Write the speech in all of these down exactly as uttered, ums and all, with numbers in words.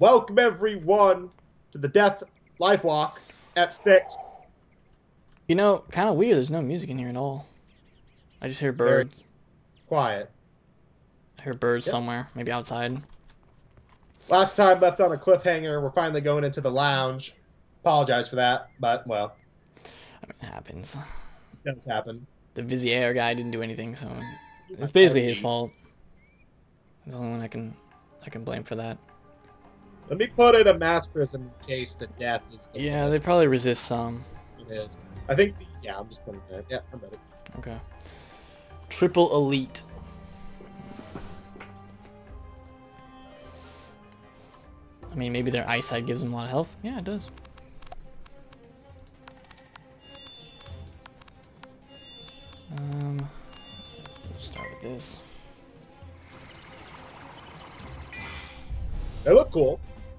Welcome everyone to the Death Life Walk F six. You know, kind of weird. There's no music in here at all. I just hear Very birds. quiet. I hear birds Yep. somewhere, maybe outside. Last time left on a cliffhanger. We're finally going into the lounge. Apologize for that, but well, I mean, it happens. it does happen. The Vizier guy didn't do anything, so it's basically his fault. He's the only one I can, I can blame for that. Let me put in a mass prism in case the death is. The Yeah, they probably resist some. It is. I think. Yeah, I'm just putting it. Yeah, I'm ready. Okay. Triple elite. I mean, maybe their eyesight gives them a lot of health. Yeah, it does. Um, let's start with this. They look cool.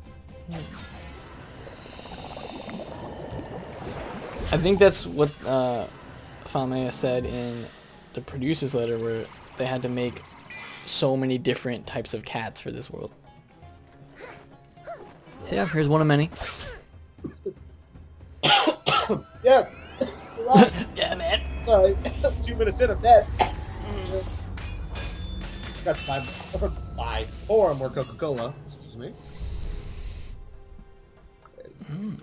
I think that's what uh, Famea said in the producer's letter, where they had to make so many different types of cats for this world. So yeah, here's one of many. Yeah. Right. Yeah, man. Sorry. Two minutes in, I'm dead. Got to buy, buy four more Coca-Cola. Excuse me. Mm.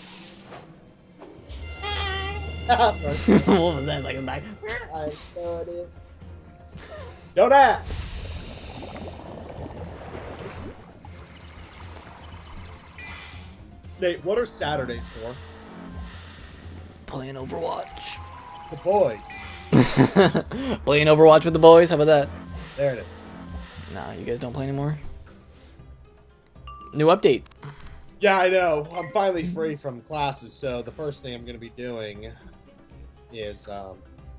Sorry. What was that, like a back? I know it is. Don't ask. Nate, what are Saturdays for? Playing Overwatch. The boys. Playing Overwatch with the boys. How about that? There it is. Nah, you guys don't play anymore. New update. Yeah, I know. I'm finally free from classes, so the first thing I'm going to be doing is, um...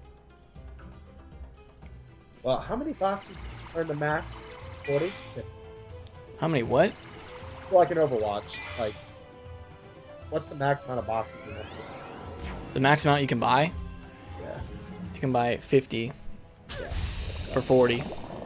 well, how many boxes are in the max? forty? How many what? So like an Overwatch. Like, what's the max amount of boxes in that? The max amount you can buy? Yeah. You can buy fifty Yeah. for forty.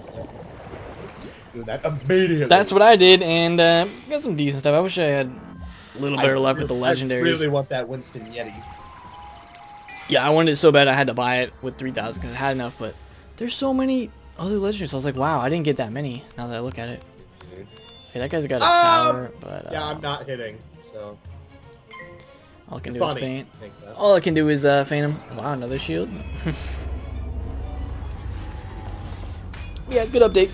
Do that immediately. That's what I did, and uh, got some decent stuff. I wish I had a little better I luck really, with the I legendaries. really want that Winston Yeti. Yeah, I wanted it so bad I had to buy it with three thousand because I had enough, but there's so many other legendaries. So I was like, wow, I didn't get that many now that I look at it. Okay, that guy's got a Um, tower, but uh, Yeah, I'm not hitting, so... all I can It's do is funny. faint. I think that. All I can do is uh, faint him. Wow, another shield. Yeah, good update.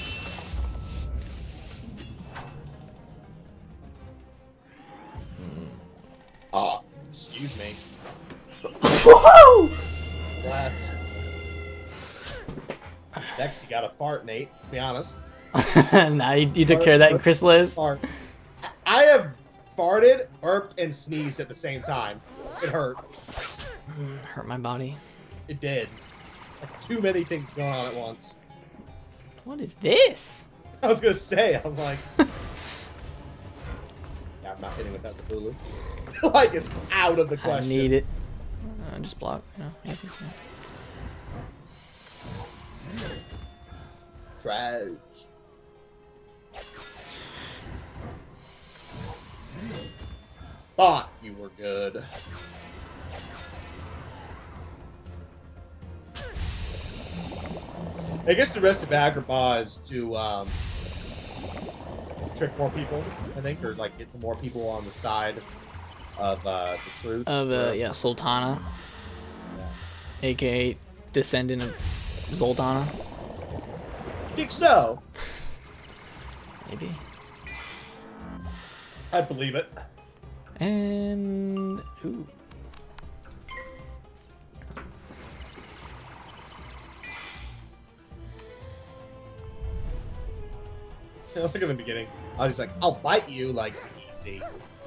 Oh, excuse me. Whoa! Bless. Next, you got a fart, Nate. To be honest. Nah, you, you took care of that in Chrysalis. Fart. I have farted, burped, and sneezed at the same time. It hurt. Hurt my body. It did. Like, too many things going on at once. What is this? I was gonna say, I'm like, yeah, I'm not hitting without the Bulu. Like it's out of the I question. need it. Uh, just block. You know, easy. Yeah. Trash. Thought you were good. I guess the rest of Agrabah is to um, trick more people, I think, or like get to more people on the side of uh, the truce. Of uh, yeah, Sultana, Yeah. aka descendant of Zoltana. I think so. Maybe. I believe it. And ooh. Look at the beginning. I was like, I'll bite you, like, easy.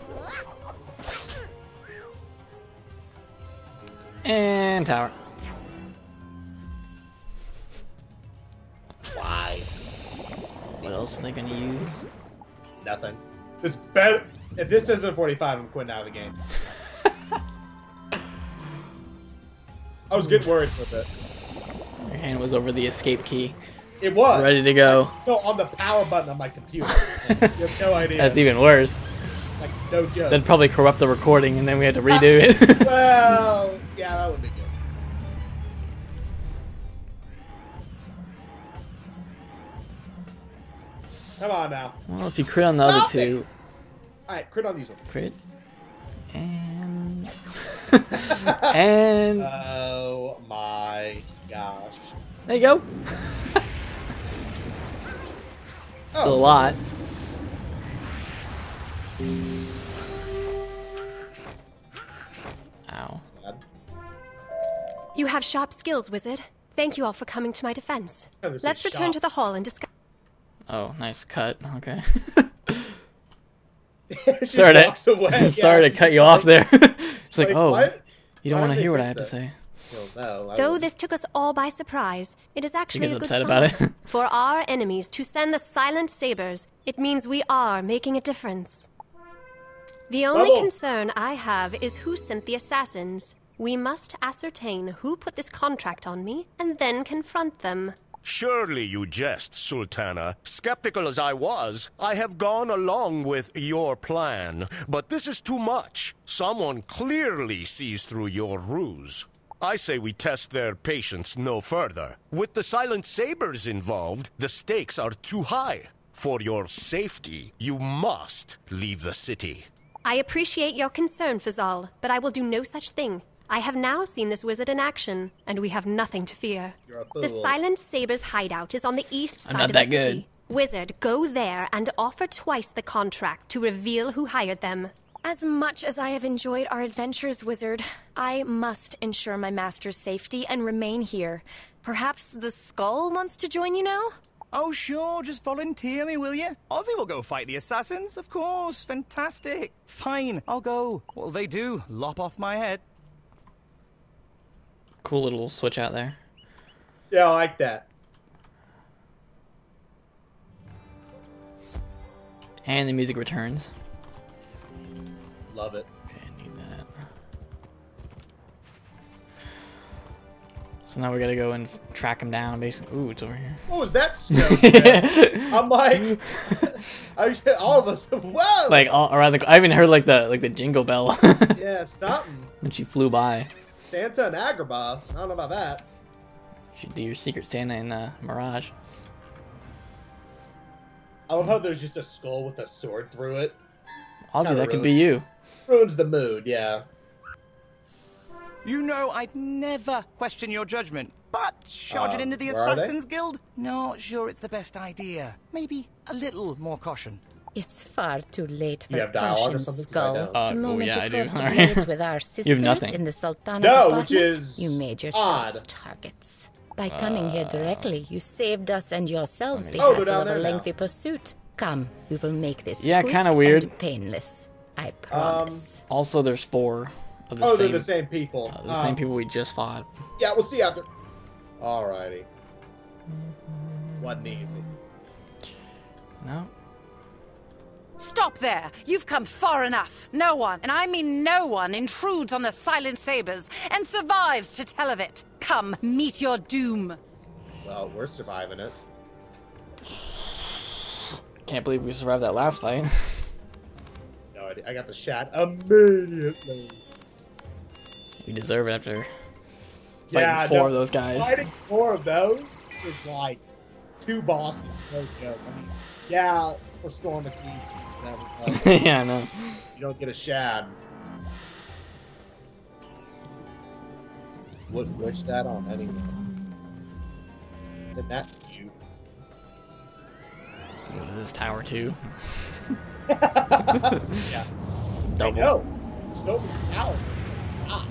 And tower. Why? What else are they gonna use? Nothing. This better. If this isn't a forty-five, I'm quitting out of the game. I was getting worried for a bit. Your hand was over the escape key. It was. Ready to go. No, on the power button on my computer. You have no idea. That's even worse. Like, no joke. That'd probably corrupt the recording, and then we had to redo it. Well, yeah, that would be good. Come on now. Well, if you crit on the Stop other two, Alright, crit on these ones. crit, and and Oh my gosh. there you go. Still a Oh, lot. Ow. sad. You have sharp skills, wizard. Thank you all for coming to my defense. Oh, there's Let's a return shop. to the hall and discuss. Oh, nice cut. Okay. She Sorry to, walks away. sorry Yeah, to cut she's you like- off there. It's like, like, oh, what? you don't Why want to did hear they what I fix have to that? say. Well, no, I Though wouldn't. this took us all by surprise, it is actually gets a good upset sign about it. for our enemies to send the silent sabers. It means we are making a difference. The only Bubble. concern I have is who sent the assassins. We must ascertain who put this contract on me and then confront them. Surely you jest, Sultana. Skeptical as I was, I have gone along with your plan. But this is too much. Someone clearly sees through your ruse. I say we test their patience no further. With the Silent Sabers involved, the stakes are too high. For your safety, you must leave the city. I appreciate your concern, Fazal, but I will do no such thing. I have now seen this wizard in action, and we have nothing to fear. You're a The fool. Silent Saber's hideout is on the east I'm side not of that the city. good. Wizard, go there and offer twice the contract to reveal who hired them. As much as I have enjoyed our adventures, Wizard, I must ensure my master's safety and remain here. Perhaps the Skull wants to join you now? Oh, sure, just volunteer me, will you? Ozzy will go fight the assassins, of course. Fantastic. Fine, I'll go. What'll they do? Lop off my head? Cool little switch out there. Yeah, I like that. And the music returns. Love it. Okay, I need that. So now we gotta go and track him down, basically. Ooh, it's over here. What was that snow? trip? I'm like, I, all of us. Whoa! Like all around the. I even heard like the like the jingle bell yeah, something. when she flew by. Santa and Agrabah. I don't know about that. You should do your Secret Santa in uh, Mirage. I love how there's just a skull with a sword through it. Ozzy, Kinda that could rude. be you. Ruins the mood, yeah. You know I'd never question your judgment, but charging Um, into the where are they? Assassin's Guild? Not sure it's the best idea. Maybe a little more caution. It's far too late for You have dialogue or caution, something? 'Cause I Skull. don't. Uh, the oh, moment yeah, I you do. crossed the Alright. bridge with our You have sisters nothing. in the Sultana's No, apartment, which is you made yourselves odd. targets. By coming here directly, you saved us and yourselves let me the see. Oh, they're hassle down of a there now. lengthy pursuit. Come, we will make this Yeah, quick kinda weird. and painless. I Um, promise. Also, there's four of the Oh, same. they're the same people. uh, the Um, same people we just fought. Yeah, we'll see after. Alrighty. Wasn't easy. No. Stop there! You've come far enough. No one, and I mean no one, intrudes on the Silent Sabers and survives to tell of it. Come, meet your doom. Well, we're surviving it. Can't believe we survived that last fight. No idea. I got the shot immediately. We deserve it after fighting Yeah, four no, of those guys. Fighting four of those is like two bosses. No joke. I mean, yeah, for Storm it's easy. Whatever, but Yeah, I know. you don't get a shad. Wouldn't wish that on anyone. Did that to you? What is this, Tower two? Yeah. Double. No. So many towers. Ah.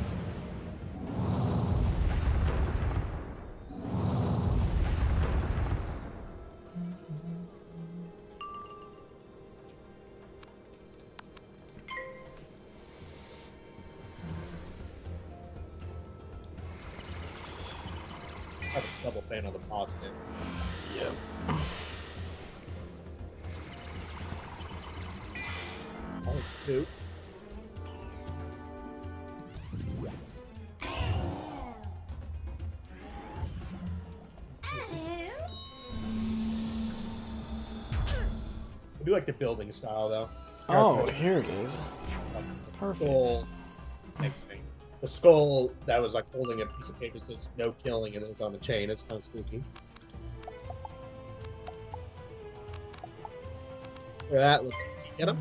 I'm a double fan of the positive. Yep. Oh, two. like the building style though. Oh, here it is. Like, Perfect. Skull next thing. The skull that was like holding a piece of paper says no killing and it was on the chain. It's kind of spooky. Look at that. Let's see. Get him.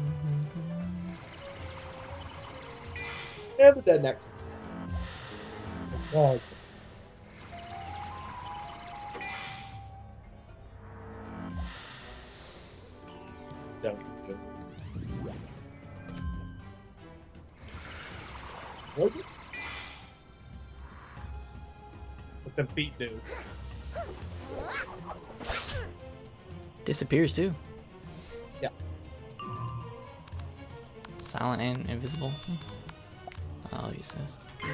And the dead next. Oh. Don't. What was it? What the feet do? Disappears too. Yeah. Silent and invisible. Oh, he says.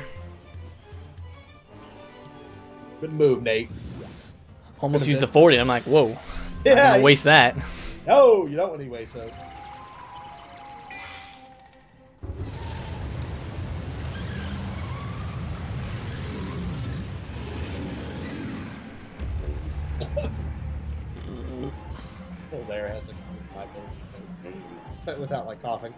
Good move, Nate. Almost used the forty. I'm like, whoa. Yeah, Not gonna you- waste that. No, you don't want any waste though. Oh, there has a but without like coughing.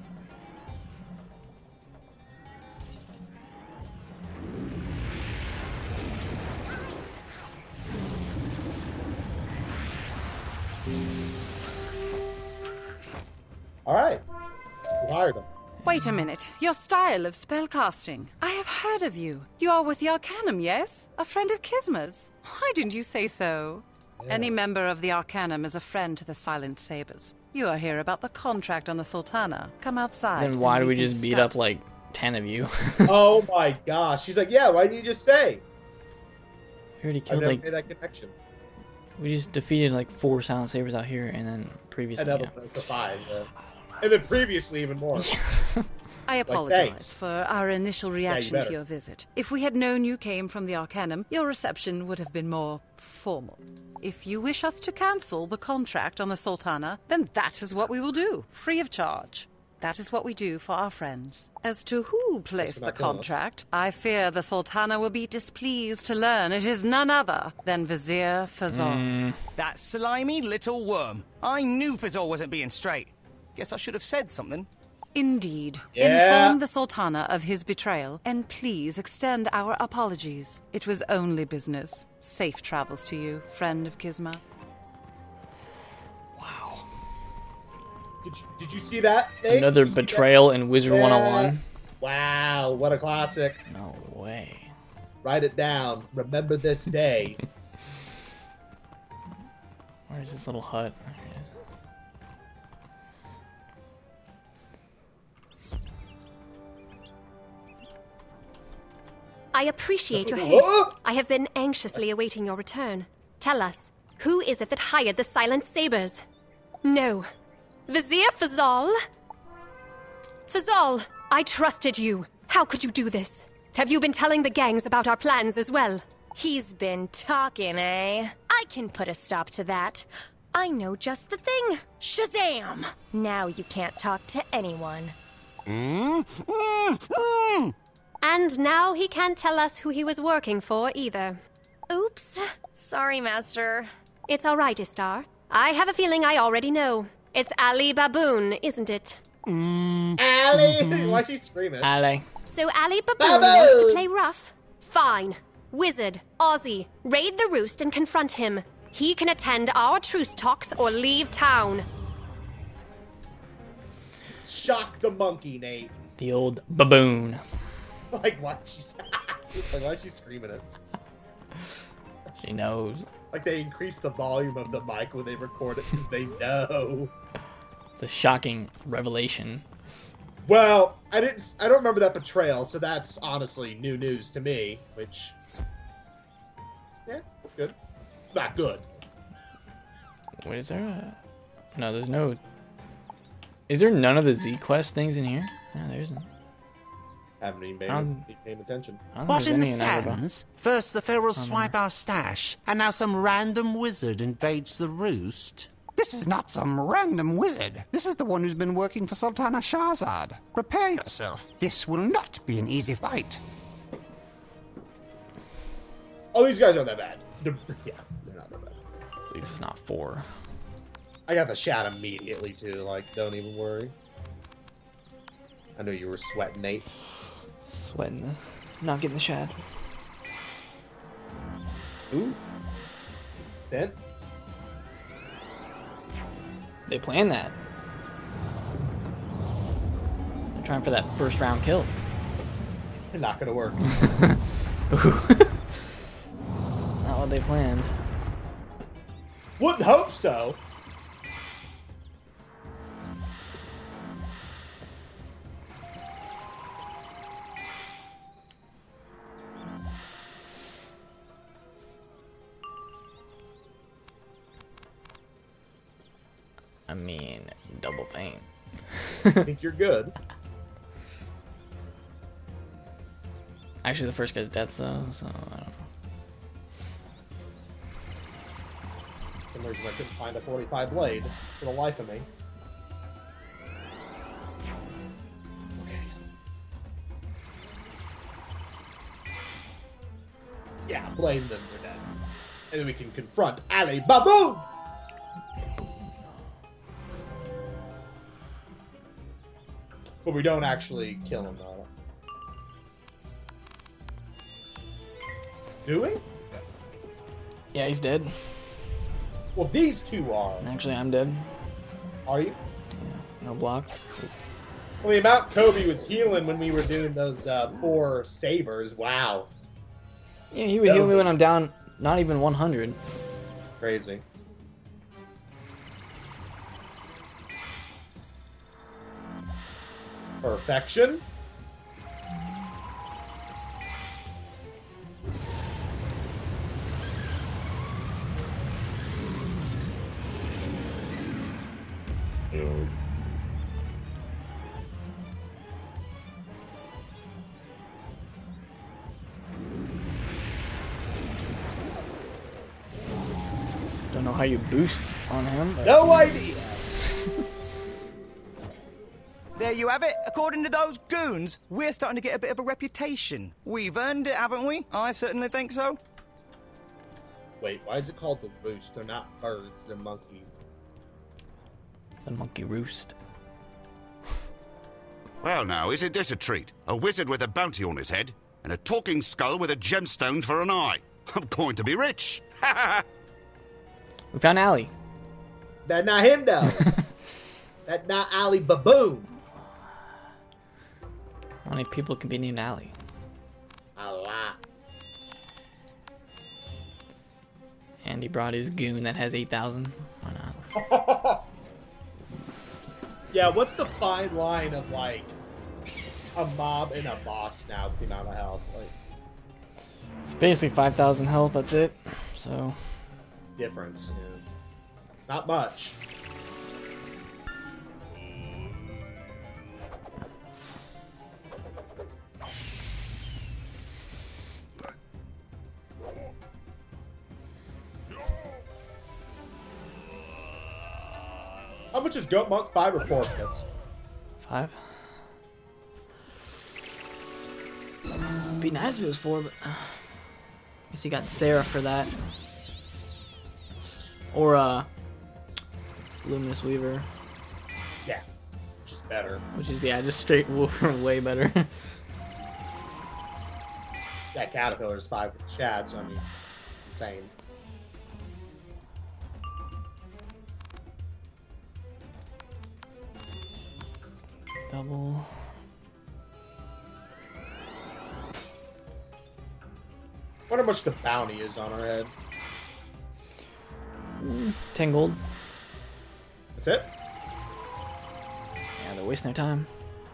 All right, you hired him. Wait a minute. Your style of spellcasting. I have heard of you. You are with the Arcanum, yes? A friend of Kisma's. Why didn't you say so? Yeah. Any member of the Arcanum is a friend to the Silent Sabers. You are here about the contract on the Sultana. Come outside. Then why and do we can just beat up discuss. like ten of you? Oh my gosh, she's like, yeah. Why didn't you just say? We already I killed never like made that connection. we just defeated like four Silent Sabers out here, and then previously. Another Yeah. the five, yeah. And then previously even more. I thanks. apologize for our initial reaction better. to your visit. If we had known you came from the Arcanum, your reception would have been more formal. If you wish us to cancel the contract on the Sultana, then that is what we will do, free of charge. That is what we do for our friends. As to who placed the not killing us. contract, I fear the Sultana will be displeased to learn it is none other than Vizier Fazal. That slimy little worm. I knew Fazal wasn't being straight. Guess I should have said something. Indeed. Yeah. Inform the Sultana of his betrayal, and please extend our apologies. It was only business. Safe travels to you, friend of Kisma. Did you, did you see that, Nate? Another Did you see that? betrayal in Wizard Yeah. one oh one. Wow, what a classic. No way. Write it down. Remember this day. Where's this little hut? There it is. I appreciate your Whoa! haste. I have been anxiously awaiting your return. Tell us, who is it that hired the Silent Sabers? No. Vizier Fazal? Fazal, I trusted you. How could you do this? Have you been telling the gangs about our plans as well? He's been talking, eh? I can put a stop to that. I know just the thing. Shazam! Now you can't talk to anyone. Mm? Mm, mm. And now he can't tell us who he was working for either. Oops. Sorry, Master. It's all right, Istar. I have a feeling I already know. It's Ali Baboon, isn't it? Allie! Why is she screaming? Ale. So Ali Baboon Baboon! wants to play rough? Fine. Wizard, Ozzy, raid the roost and confront him. He can attend our truce talks or leave town. Shock the monkey, Nate. The old baboon. Like, why is she, like, why is she screaming it? She knows. Like, they increase the volume of the mic when they record it because they know. It's a shocking revelation. Well, I didn't. I don't remember that betrayal, so that's honestly new news to me. Which, yeah, good. Not good. Wait, is there a... No, there's no... Is there none of the Z-Quest things in here? No, there isn't. Haven't even paid, Um, paying attention. I don't think What there's in the any in Agrabah. sands? First the Pharaohs swipe our stash, and now some random wizard invades the roost. This is not some random wizard. This is the one who's been working for Sultana Shahzad. Prepare yourself. This will not be an easy fight. Oh, these guys aren't that bad. They're, yeah, they're not that bad. At least it's not four. I got the shot immediately too. Like, don't even worry. I knew you were sweating, Nate. Sweating the, not getting the shad. Ooh. Sent. They planned that. They're trying for that first round kill. Not gonna work. Not what they planned. Wouldn't hope so. I mean, double feint. I think you're good. Actually, the first guy's dead, so, so I don't know. For some reason, I couldn't find a forty-five blade for the life of me. Okay. Yeah, blame them, they're dead. And then we can confront Ali Baboon! But we don't actually kill him, though. Do we? Yeah, he's dead. Well, these two are. Actually, I'm dead. Are you? Yeah, no block. Well, the amount Kobe was healing when we were doing those uh, four sabers, wow. Yeah, he would heal me when I'm down not even one hundred. Crazy. Perfection. Don't know how you boost on him. But... No idea. There you have it. According to those goons, we're starting to get a bit of a reputation. We've earned it, haven't we? I certainly think so. Wait, why is it called the roost? They're not birds, they're monkeys. The monkey roost. Well now, isn't this a treat? A wizard with a bounty on his head, and a talking skull with a gemstone for an eye. I'm going to be rich. We found Ali. That's not him, though. That's not Ali Baboon. How many people can be named Ali? A lot. And he brought his goon that has eight thousand. Why not? Yeah, what's the fine line of, like, a mob and a boss now with the amount of health? Like, It's basically five thousand health, that's it. So... difference, yeah. Not much. How much is Goat Monk? Five or four pits? Five. Be nice if it was four, but uh, guess you got Sarah for that. Or uh, Luminous Weaver. Yeah, which is better. Which is yeah, just straight Wolver, way better. That Caterpillar is five for Chad, so I mean, insane. Double. Wonder how much the bounty is on our head. Mm, ten gold. That's it? Yeah, they're wasting their time.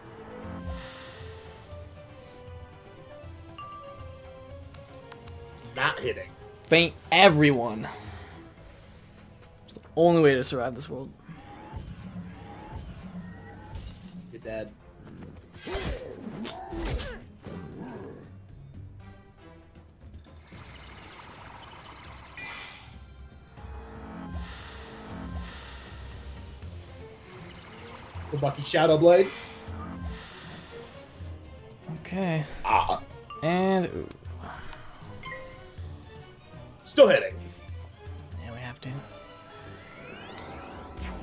Not hitting. Faint everyone. It's the only way to survive this world. You're dead. The Bucky Shadow Blade. Okay. Ah. And ooh. Still hitting. Yeah, we have to.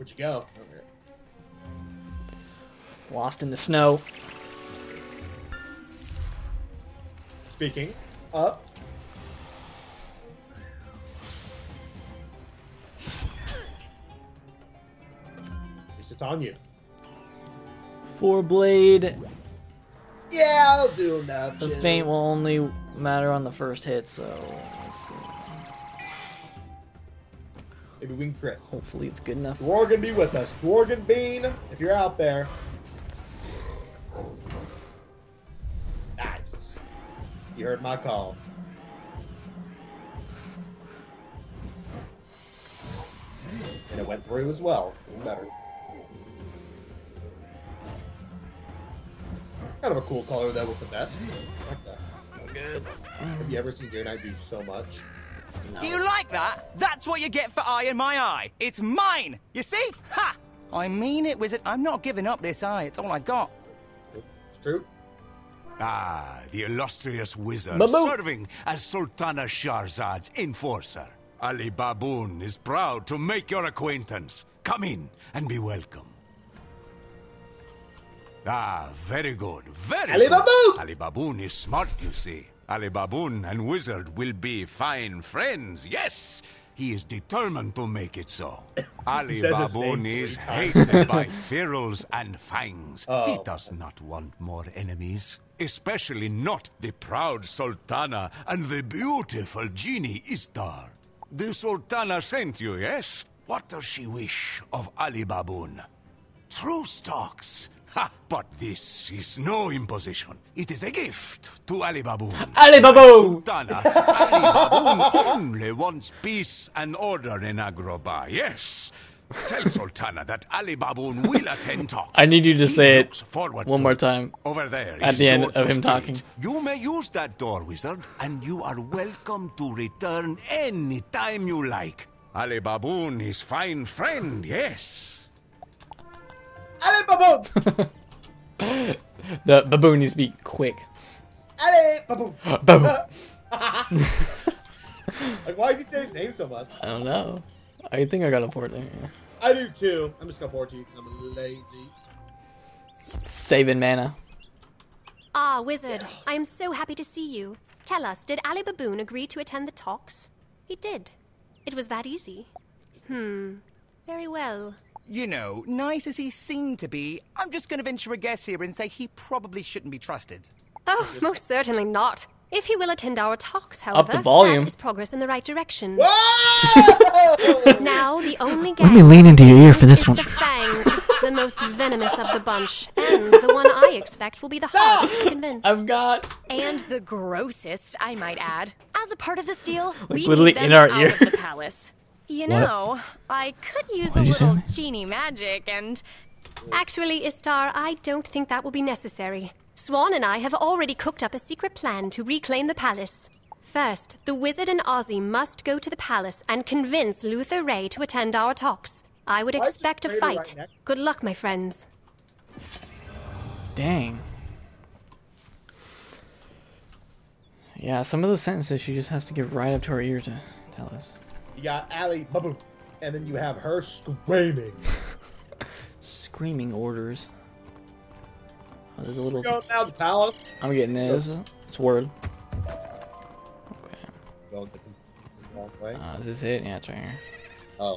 Where'd you go? Okay. Lost in the snow. Speaking up. At least it's on you. Four blade. Yeah, I'll do enough. The feint will only matter on the first hit, so let's see. Maybe we can crit. Hopefully it's good enough. Dworgen be with us. Dworgen Bean, if you're out there. Nice. You heard my call. And it went through as well. Even better. Kind of a cool color though with the vest. I like that. Good. Have you ever seen Deer Knight do so much? No. You like that? That's what you get for eye in my eye. It's mine. You see? Ha! I mean it, Wizard. I'm not giving up this eye. It's all I got. It's true. Ah, the illustrious wizard Baboon. serving as Sultana Shahrazad's enforcer. Ali Baboon is proud to make your acquaintance. Come in and be welcome. Ah, very good, very Ali good. Baboon! Ali Baboon is smart, you see. Ali Baboon and Wizard will be fine friends, yes. He is determined to make it so. Ali Baboon is hated by Ferals and Fangs. Oh. He does not want more enemies. Especially not the proud Sultana and the beautiful genie Istar. The Sultana sent you, yes? What does she wish of Ali Baboon? Truce talks. Ha! But this is no imposition. It is a gift to Ali Baboon. Ali Baboon! Sultana, Ali Baboon only wants peace and order in Agrabah, yes. Tell Sultana that Ali Baboon will attend talks. I need you to say it one more time. Over there. At is the end door of to him state. talking. You may use that door, Wizard, and you are welcome to return any time you like. Ali Baboon is fine friend, yes. Ali Baboon! The baboon needs to be quick. Ali Baboon! Baboon. Like, why does he say his name so much? I don't know. I think I got a port there. I do too. I'm just gonna port to you because I'm lazy. Saving mana. Ah, Wizard, I am so happy to see you. Tell us, did Ali Baboon agree to attend the talks? He did. It was that easy. Hmm. Very well. You know, nice as he seemed to be, I'm just going to venture a guess here and say he probably shouldn't be trusted. Oh, most certainly not. If he will attend our talks, however, the volume. that is progress in the right direction. Whoa! Now, the only guess Let me lean into your ear for this is one. the Fangs, the most venomous of the bunch, and the one I expect will be the hardest to convince. I've got... And the grossest, I might add. As a part of this deal, we literally need them in our out ear. of the palace. You What? know, I could use What a did you say? little genie magic and... Actually, Istar, I don't think that will be necessary. Swan and I have already cooked up a secret plan to reclaim the palace. First, the wizard and Ozzy must go to the palace and convince Luther Ray to attend our talks. I would Why is expect a this traitor fight. right next- Good luck, my friends. Dang. Yeah, some of those sentences she just has to get right up to her ear to tell us. You got Ali Baboon, and then you have her screaming. Screaming orders. Oh, there's a little... Going down the palace. I'm getting this. It's word. Okay. Going the wrong way. Uh, is this it? Yeah, it's right here. Oh.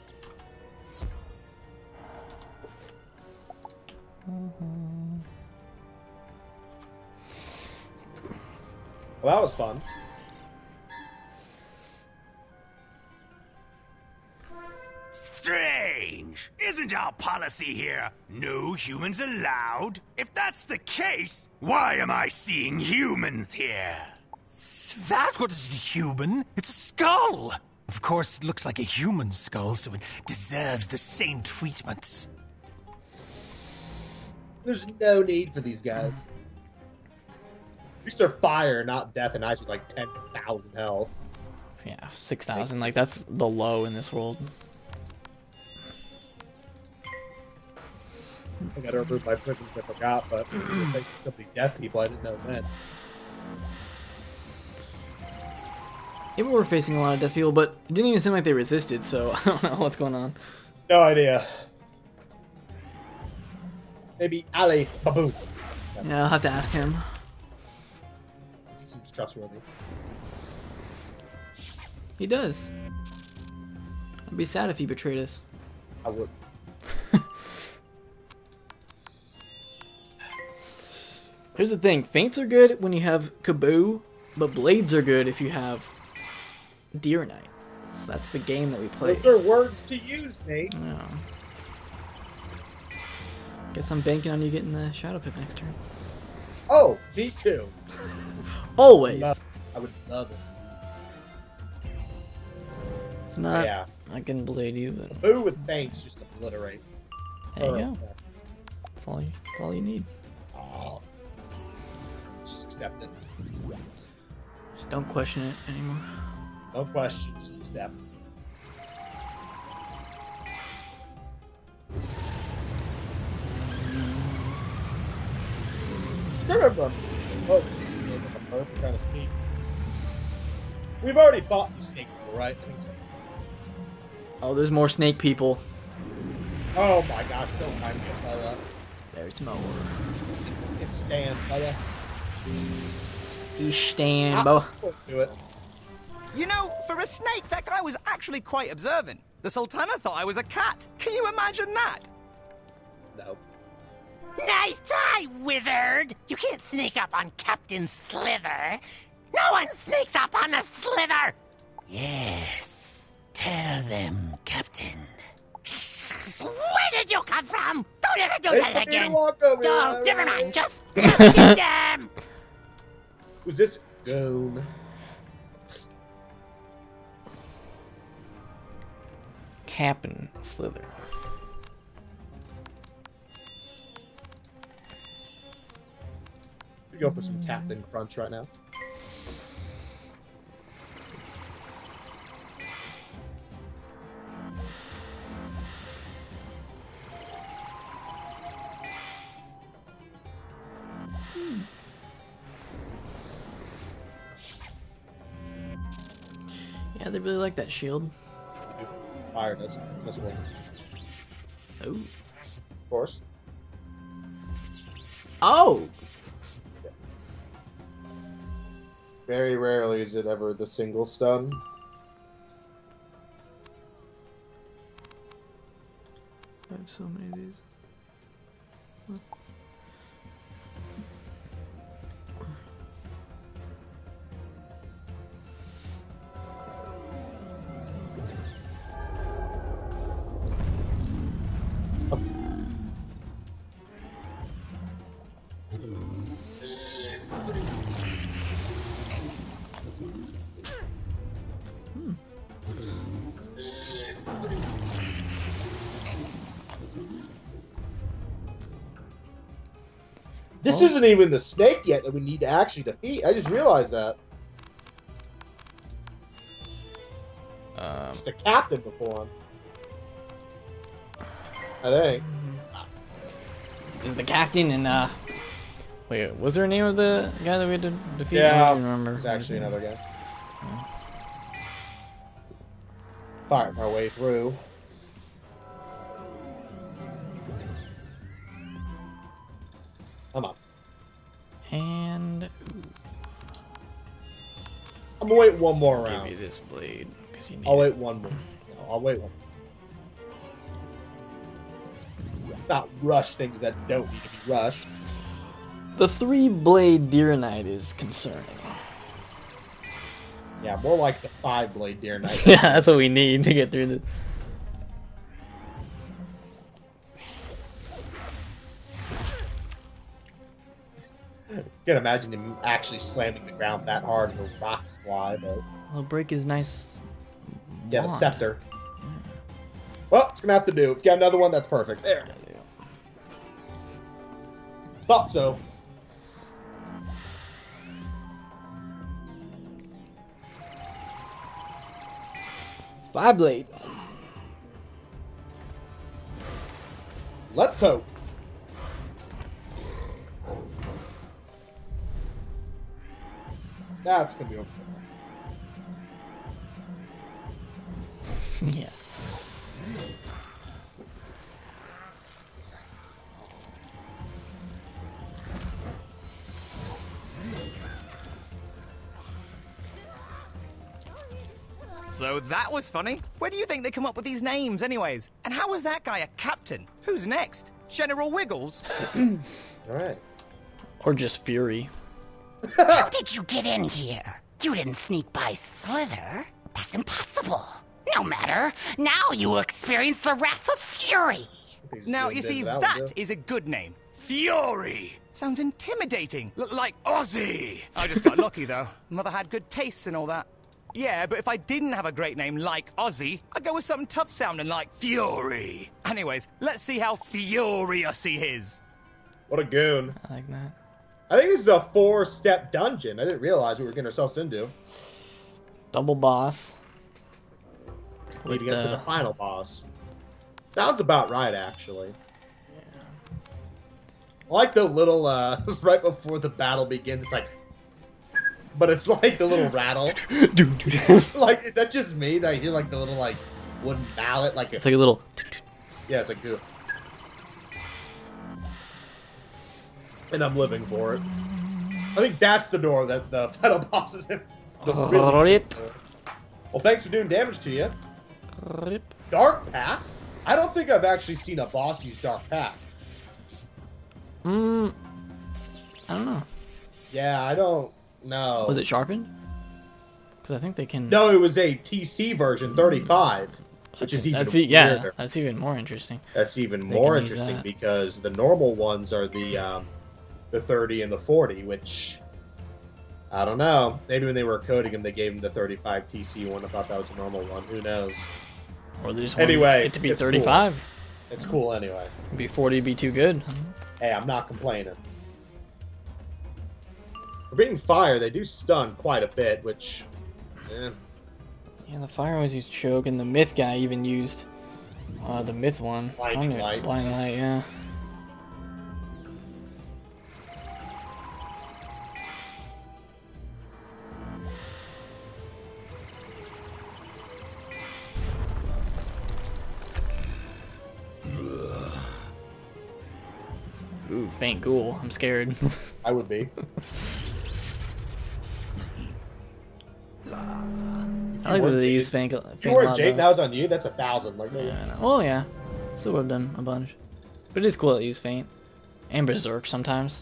Well, that was fun. Strange! Isn't our policy here no humans allowed? If that's the case, why am I seeing humans here? That was human. It's a skull. Of course, it looks like a human skull, so it deserves the same treatment. There's no need for these guys. At least they're fire, not death, and ice with like ten thousand health. Yeah, six thousand. Like, that's the low in this world. I gotta remove my prisons, I forgot, but there's so many death people, I didn't know that. Even we're facing a lot of death people, but it didn't even seem like they resisted, so I don't know what's going on. No idea. Maybe Ali Babu. Yeah, I'll have to ask him. He seems trustworthy. He does. I'd be sad if he betrayed us. I would. Here's the thing. Feints are good when you have Kaboo, but blades are good if you have Deer Knight. So that's the game that we play. Those are words to use, Nate. Yeah. Guess I'm banking on you getting the Shadow Pip next turn. Oh, me too. Always. Love, I would love it. If not, Yeah. I can blade you. But Boo with Feints just obliterates. there you Thorough. go. That's all you, that's all you need. Oh. Just accept it. Just don't question it anymore. No question, just accept. I remember. Oh, this is like a perfect kind of speed. We've already fought the snake people, right? I think so. Oh, there's more snake people. Oh my gosh, don't mind me, fella. There's more. It's, it's Stan, fella. You stand, Ah, bo. let's do it. You know, for a snake, that guy was actually quite observant. The Sultana thought I was a cat. Can you imagine that? No. Nice try, Wizard! You can't sneak up on Captain Slither. No one sneaks up on the Slither! Yes. Tell them, Captain. Where did you come from? Don't ever do Hey, that Peter again! Walker, No, man. never mind. Just, just get them! Who's this goon? Captain Slither. We go for some Captain Crunch right now. Yeah, they really like that shield. Fire this, this one. Oh. Of course. Oh! Very rarely is it ever the single stun. I have so many of these. This isn't even the snake yet that we need to actually defeat. I just realized that. Um, Just a captain before him. I think. Is the captain and uh wait, was there a name of the guy that we had to defeat? I Yeah, don't even remember. it's actually another guy. Fighting my way through. Come on. And ooh, I'm gonna wait one more I'll round. give you this blade because you need I'll it. wait one more. No, I'll wait one. Not rush things that don't need to be rushed. The three blade Deer Knight is concerning. Yeah, more like the five blade Deer Knight. Yeah, that's what we need to get through this. I can't imagine him actually slamming the ground that hard and the rocks fly, but I'll break his nice. yeah, the wand. scepter. Well, it's gonna have to do. If you got another one, that's perfect. There. Thought so. Five blade. Let's hope. That's gonna be okay. Yeah. So that was funny. Where do you think they come up with these names, anyways? And how was that guy a captain? Who's next? General Wiggles? All right. Or just Fury. How did you get in here? You didn't sneak by Slither. That's impossible. No matter. Now you will experience the wrath of Fury. Now, you see, that, that is a good name. Fury! Sounds intimidating. L like Ozzy! I just got lucky, though. Mother had good tastes and all that. Yeah, but if I didn't have a great name like Ozzy, I'd go with something tough sounding like Fury. Anyways, let's see how furious he is. What a goon. I like that. I think this is a four-step dungeon. I didn't realize what we were getting ourselves into. Double boss. We need to get the... to the final boss. Sounds about right, actually. Yeah. I like the little, uh, right before the battle begins, it's like... But it's like the little rattle. Like, is that just me that I hear like the little, like, wooden mallet? Like It's like a little... Yeah, it's like good. And I'm living for it. I think that's the door that the final boss is in. The really Rip. Well, thanks for doing damage to you. Rip. Dark Path? I don't think I've actually seen a boss use Dark Path. Hmm. I don't know. Yeah, I don't know. Was it sharpened? Because I think they can... No, it was a T C version, thirty-five. Which That's, is even that's e yeah, weirder. That's even more interesting. That's even They more can use interesting that. because the normal ones are the um, the thirty and the forty, which I don't know. Maybe when they were coding them, they gave them the thirty-five T C one. I thought that was a normal one. Who knows? Or they just want Anyway, it to be it's thirty-five. Cool. It's cool anyway. Be forty, be too good. Hey, I'm not complaining. For being fire, they do stun quite a bit, which, eh. Yeah, the fire always used choke, and the myth guy even used uh, the myth one. Blinding I don't know- light. Blinding light, yeah. Ooh, faint ghoul. I'm scared. I would be. I like that they use faint. If faint you were a lot, Jade, though. that was on you. That's a thousand. Like, no. Yeah, I know. Oh yeah, still would have done a bunch, but it is cool that you use faint and berserk sometimes.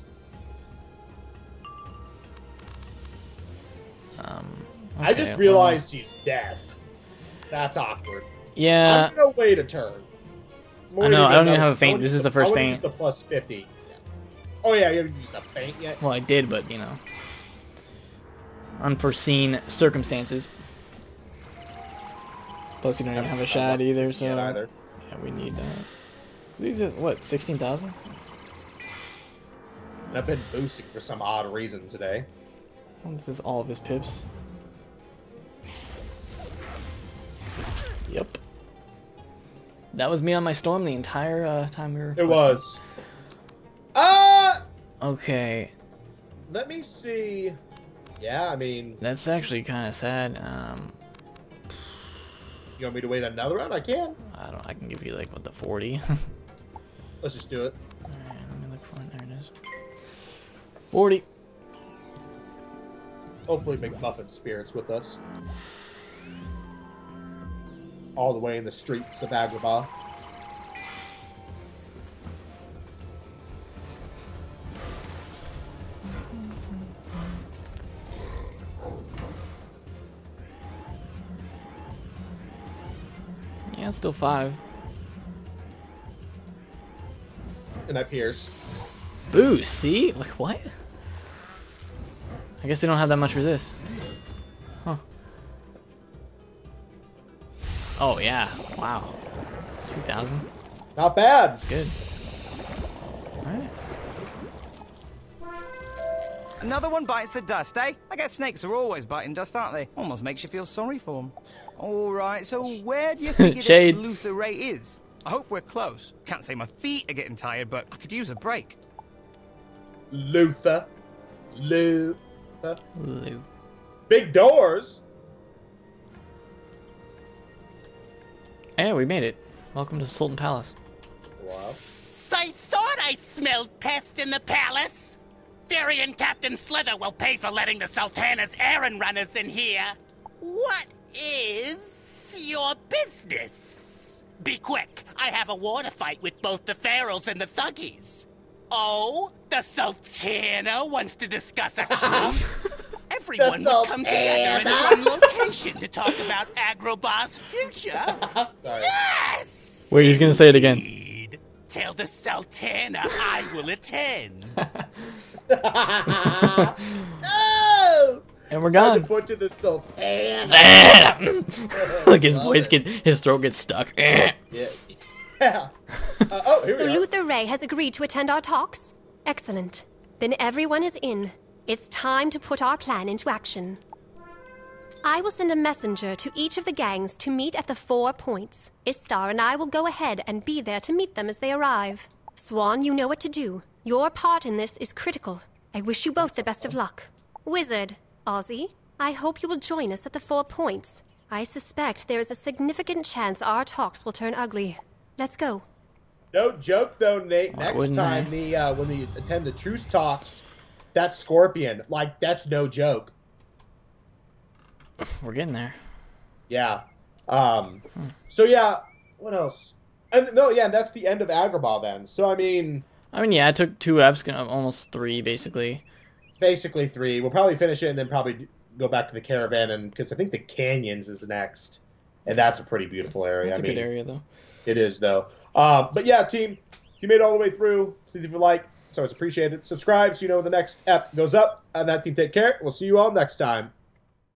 Um, I okay, just well, realized she's death. That's awkward. Yeah. I'm gonna wait a turn. I'm I know. gonna I don't use even have a another- faint. I This wanna is the use first I wanna faint. use the plus fifty. Oh yeah, you haven't used a faint yet. Well, I did, but you know, unforeseen circumstances. Plus, you don't even have a shot either, so Yet either. yeah, we need that. These is what sixteen thousand. And I've been boosting for some odd reason today. This is all of his pips. Yep. That was me on my storm the entire uh, time we were. It was. Uh. Okay. Let me see. Yeah, I mean, That's actually kind of sad. Um, you want me to wait another round? I can. I don't. I can give you like what the forty. Let's just do it. Alright, let me look for it. There it is. Forty. Hopefully, McMuffin spirits with us. All the way in the streets of Agrabah. Yeah, it's still five. And I pierce. Boo, see? Like, what? I guess they don't have that much resist. Huh. Oh, yeah. Wow. two thousand. Not bad. That's good. Alright. Another one bites the dust, eh? I guess snakes are always biting dust, aren't they? Almost makes you feel sorry for them. Alright, so where do you think this Shade. Luther Ray is? I hope we're close. Can't say my feet are getting tired, but I could use a break. Luther. Luther. Lou. Big doors. Hey, we made it. Welcome to Sultan Palace. Wow. I thought I smelled pests in the palace. Fury and Captain Slither will pay for letting the Sultana's errand runners in here. What is your business. Be quick. I have a water fight with both the Ferals and the Thuggies. Oh, the Sultana wants to discuss a truth. Everyone would come together in one location to talk about Agrabah's future. Yes! Wait, he's gonna say it again. Tell the Sultana I will attend. Oh! And we're gone. Point to the Sultana. Like his voice gets, his throat gets stuck. Yeah. Yeah. Uh, oh, here so we are. Luther Ray has agreed to attend our talks? Excellent. Then everyone is in. It's time to put our plan into action. I will send a messenger to each of the gangs to meet at the four points. Istar and I will go ahead and be there to meet them as they arrive. Swan, you know what to do. Your part in this is critical. I wish you both the best of luck. Wizard, Ozzy, I hope you will join us at the four points. I suspect there is a significant chance our talks will turn ugly. Let's go. No joke though, Nate. Why Next wouldn't time I? the uh, when we attend the truce talks, that Scorpion, like that's no joke. We're getting there. Yeah. Um. So yeah. What else? And no, yeah, that's the end of Agrabah then. So I mean, I mean, yeah, it took two eps, almost three, basically. basically three. We'll probably finish it and then probably go back to the caravan, and because I think the canyons is next, and that's a pretty beautiful area. That's I a mean, good area, though. It is though. Um, but yeah, team, if you made it all the way through, please if you like, it's always appreciated. Subscribe so you know when the next ep goes up. And that team, take care. We'll see you all next time.